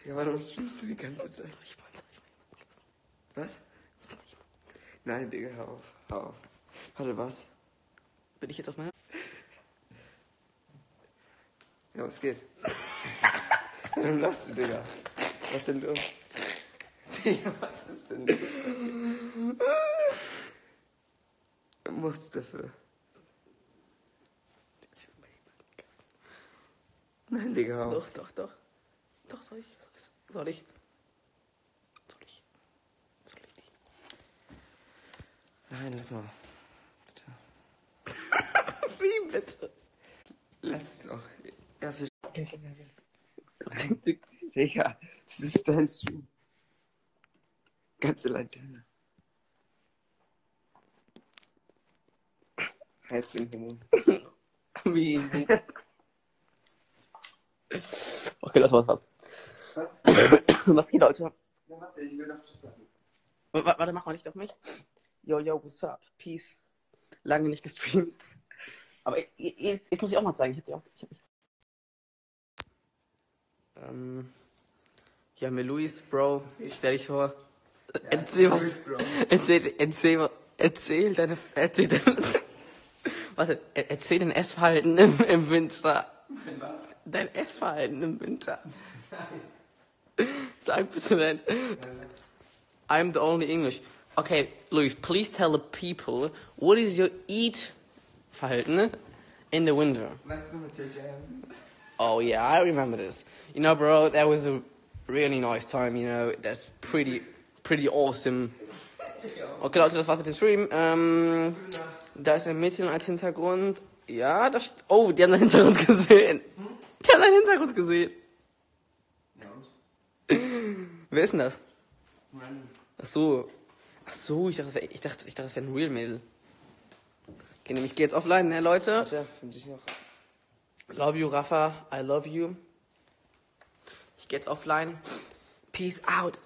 Ja, warum streamst du die ganze Zeit? Was? Nein, Digga, hör auf. Hör auf. Warte, was? Bin ich jetzt auf meiner? Ja, was geht? Warum lachst du, Digga? Was ist denn los? Digga, was ist denn los bei dir? Mustafa. Nein, Digga, hör auf. Doch. Doch, soll ich? Soll ich die? Nein, lass mal. Bitte. Wie bitte? Lass es auch. Ja, für... Digga, das ist dein Stream. Ganz allein deine. Heiß wie ein Hormon. Wie? Okay, das war's. Was? Was geht, Leute? Ja, warte, ich will noch Tschüss sagen. Warte, mach mal nicht auf mich. Yo, what's up? Peace. Lange nicht gestreamt. Aber ich muss dich auch mal zeigen. Ich hab mich... Hier haben wir Luis, Bro. Stell dich vor. Ja, Erzähl was. Luis, Bro. Erzähl deine... Was? Erzähl dein Essverhalten im Winter. Was? Dein Essverhalten im Winter. Sag bitte dein... I'm the only English. Okay, Luis, please tell the people what is your eat-Verhalten in the winter? Weißt du mit JJM? Oh yeah, I remember this. You know, bro, that was a really nice time. You know, that's pretty awesome. Okay, Leute, das war's mit dem Stream. Da ist ein Mädchen als Hintergrund. Ja, das... Oh, die haben den Hintergrund gesehen. Die haben den Hintergrund gesehen. Ja, und? Wer ist denn das? Random. Ach so, ich dachte, das wäre ein Real-Mädel. Okay, ich gehe jetzt offline, ne, Leute? Warte, finde dich noch. Love you, Rafa. I love you. Ich gehe jetzt offline. Peace out.